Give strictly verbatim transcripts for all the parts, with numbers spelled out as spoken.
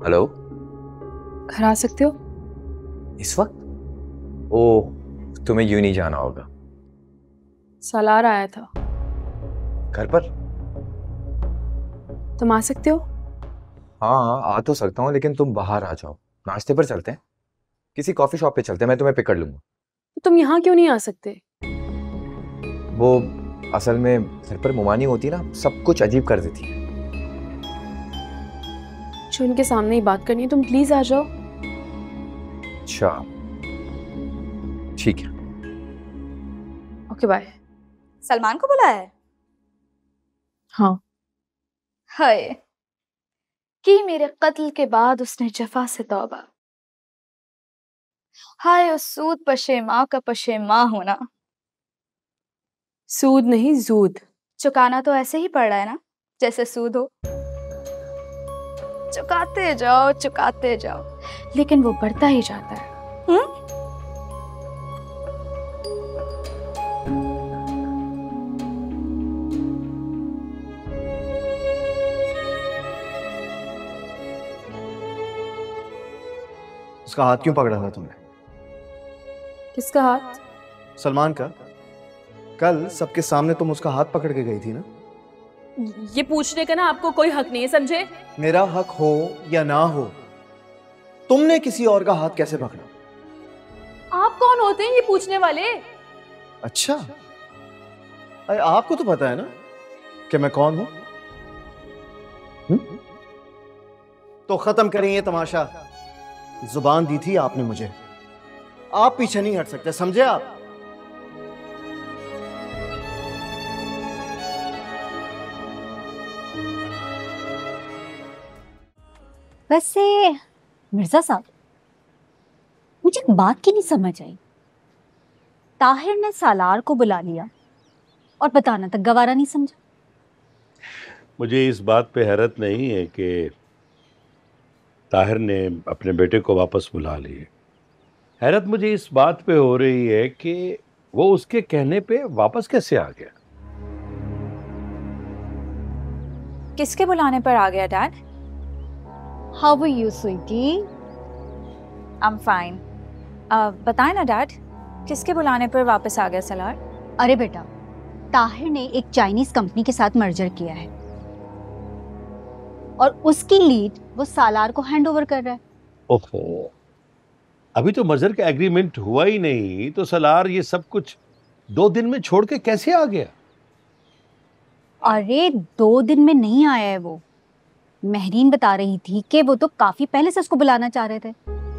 Hello, घर आ सकते हो इस वक्त? ओह, तुम्हें यूं नहीं जाना होगा। सालार आया था। घर पर? तुम आ सकते हो? हाँ आ तो सकता हूँ, लेकिन तुम बाहर आ जाओ, नाश्ते पर चलते हैं, किसी कॉफी शॉप पे चलते हैं, मैं तुम्हें पिक कर लूंगा। तो तुम यहाँ क्यों नहीं आ सकते? वो असल में घर पर मुमानी होती ना, सब कुछ अजीब कर देती है। जो उनके सामने ही बात करनी है, तुम प्लीज आ जाओ। अच्छा ठीक है। Okay bye. सलमान को बुलाया है? हाँ। हाय, कि मेरे कत्ल के बाद उसने जफा से तौबा। हाय उस सूद पशेमा का पशेमा होना। सूद नहीं जूद। चुकाना तो ऐसे ही पड़ रहा है ना, जैसे सूद हो। चुकाते जाओ चुकाते जाओ, लेकिन वो बढ़ता ही जाता है। हम्म? उसका हाथ क्यों पकड़ा था तुमने? किसका हाथ? सलमान का। कल सबके सामने तुम उसका हाथ पकड़ के गई थी ना। ये पूछने का ना आपको कोई हक नहीं है, समझे? मेरा हक हो या ना हो, तुमने किसी और का हाथ कैसे पकड़ा? आप कौन होते हैं ये पूछने वाले? अच्छा, अरे आपको तो पता है ना कि मैं कौन हूं। हुँ? तो खत्म करें ये तमाशा। जुबान दी थी आपने मुझे, आप पीछे नहीं हट सकते, समझे आप? वैसे मिर्जा साहब, मुझे एक बात की नहीं समझ आई। ताहिर ने सालार को बुला लिया और बताना तक गवारा नहीं समझा। मुझे इस बात पे हैरत नहीं है कि ताहिर ने अपने बेटे को वापस बुला लिए। हैरत मुझे इस बात पे हो रही है कि वो उसके कहने पे वापस कैसे आ गया। किसके बुलाने पर आ गया dad? How are you sweetie? I am fine. बताए ना डैड, किसके बुलाने पर वापस आ गया सलार? अरे बेटा, ताहिर ने एक चाइनीज कंपनी के साथ मर्जर किया है और उसकी लीड वो सालार को हैंड ओवर कर रहा है। ओहो, अभी तो मर्जर का एग्रीमेंट हुआ ही नहीं, तो सलार ये सब कुछ दो दिन में छोड़ के कैसे आ गया? अरे दो दिन में नहीं आया है वो। महरीन बता रही थी कि वो तो काफी पहले से उसको बुलाना चाह रहे थे।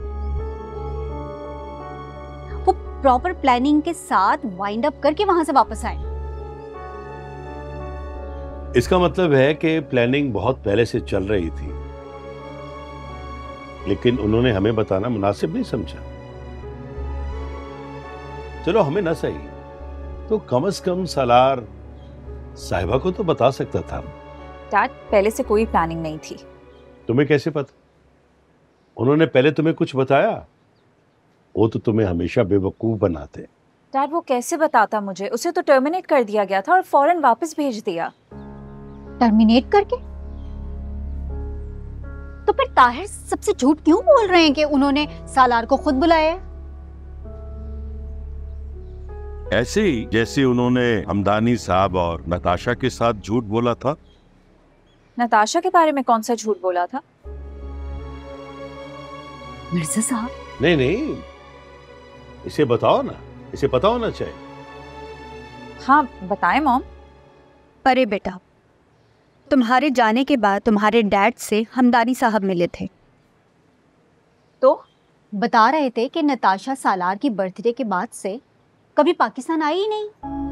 वो प्रॉपर प्लानिंग के साथ वाइंड अप करके वहां से वापस आए। इसका मतलब है कि प्लानिंग बहुत पहले से चल रही थी, लेकिन उन्होंने हमें बताना मुनासिब नहीं समझा। चलो हमें ना सही, तो कम से कम सालार साहिबा को तो बता सकता था। डैड, पहले से कोई प्लानिंग नहीं थी। तुम्हें कैसे पता? उन्होंने पहले तुम्हें कुछ बताया? वो तो तुम्हें हमेशा बेवकूफ बनाते। डैड, वो कैसे बताता मुझे? उसे तो टर्मिनेट कर दिया गया था और फौरन वापस भेज दिया। टर्मिनेट करके? तो फिर ताहिर सबसे झूठ क्यों बोल रहे हैं कि उन्होंने सालार को खुद बुलाया है? ऐसे ही जैसे उन्होंने हमदानी साहब और नताशा के साथ झूठ बोला था। नताशा के बारे में कौन सा झूठ बोला था? मिर्जा साहब, नहीं नहीं, इसे बताओ ना, इसे पता होना चाहिए। हाँ बताएं मॉम। अरे बेटा, तुम्हारे जाने के बाद तुम्हारे डैड से हमदानी साहब मिले थे, तो बता रहे थे कि नताशा सालार की बर्थडे के बाद से कभी पाकिस्तान आई ही नहीं।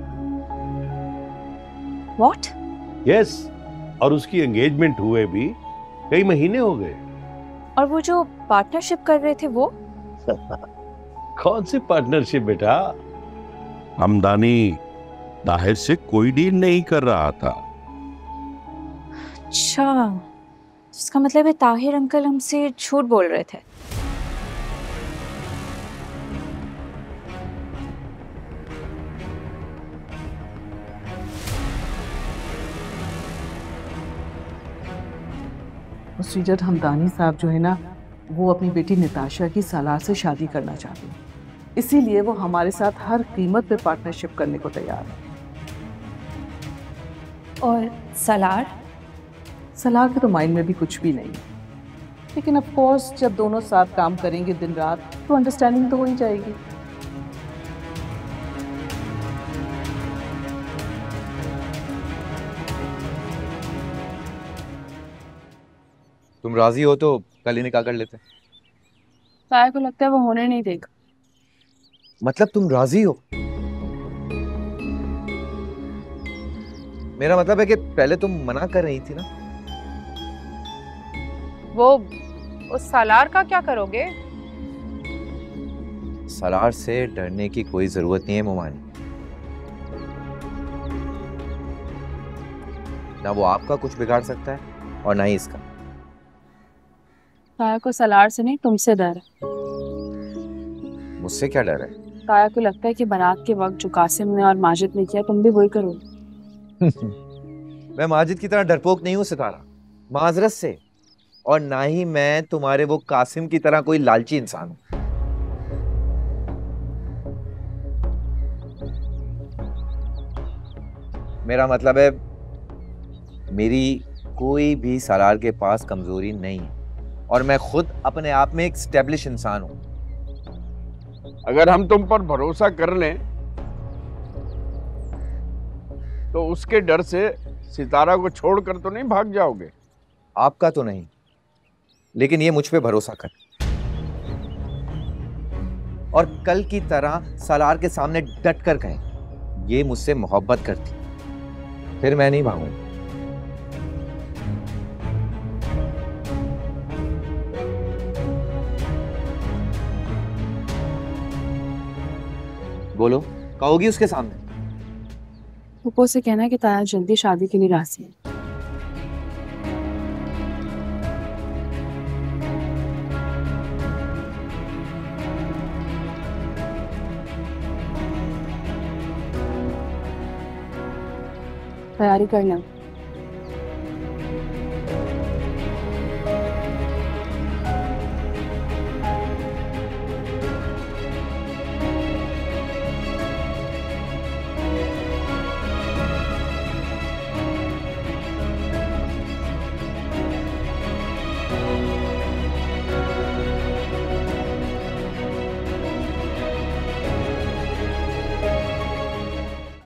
व्हाट? यस, और उसकी एंगेजमेंट हुए भी कई महीने हो गए। और वो जो पार्टनरशिप कर रहे थे वो? कौन सी पार्टनरशिप बेटा? हमदानी ताहिर से कोई डील नहीं कर रहा था। अच्छा, इसका मतलब है ताहिर अंकल हमसे झूठ बोल रहे थे। उस सीजर हमदानी साहब जो है ना, वो अपनी बेटी निताशा की सालार से शादी करना चाहते हैं, इसीलिए वो हमारे साथ हर कीमत पे पार्टनरशिप करने को तैयार है। और सलार? सलार के तो माइंड में भी कुछ भी नहीं है, लेकिन ऑफ कोर्स जब दोनों साथ काम करेंगे दिन रात तो अंडरस्टैंडिंग तो हो ही जाएगी। तुम राजी हो तो कल ही निकाह कर लेते। ताया को लगता है वो होने नहीं देगा। मतलब तुम राजी हो? मेरा मतलब है कि पहले तुम मना कर रही थी ना। वो उस सालार का क्या करोगे? सलार से डरने की कोई जरूरत नहीं है मोमानी। ना वो आपका कुछ बिगाड़ सकता है और ना ही इसका। ताया को सलार से नहीं तुमसे डर है। मुझसे क्या डर है? ताया को लगता है कि बारात के वक्त जो कासिम ने और माजिद ने किया तुम भी वही करोगे। मैं माजिद की तरह डरपोक नहीं हूँ सितारा, माजरत से। और ना ही मैं तुम्हारे वो कासिम की तरह कोई लालची इंसान हूं। मेरा मतलब है मेरी कोई भी सलार के पास कमजोरी नहीं है और मैं खुद अपने आप में एक स्टेब्लिश इंसान हूं। अगर हम तुम पर भरोसा कर लें तो उसके डर से सितारा को छोड़कर तो नहीं भाग जाओगे? आपका तो नहीं, लेकिन ये मुझ पे भरोसा कर और कल की तरह सलार के सामने डट कर कहें ये मुझसे मोहब्बत करती, फिर मैं नहीं भागूंगा। बोलो, कहोगी उसके सामने? फूफो से कहना कि ताया जल्दी शादी के लिए राजी है। तैयारी कर लें।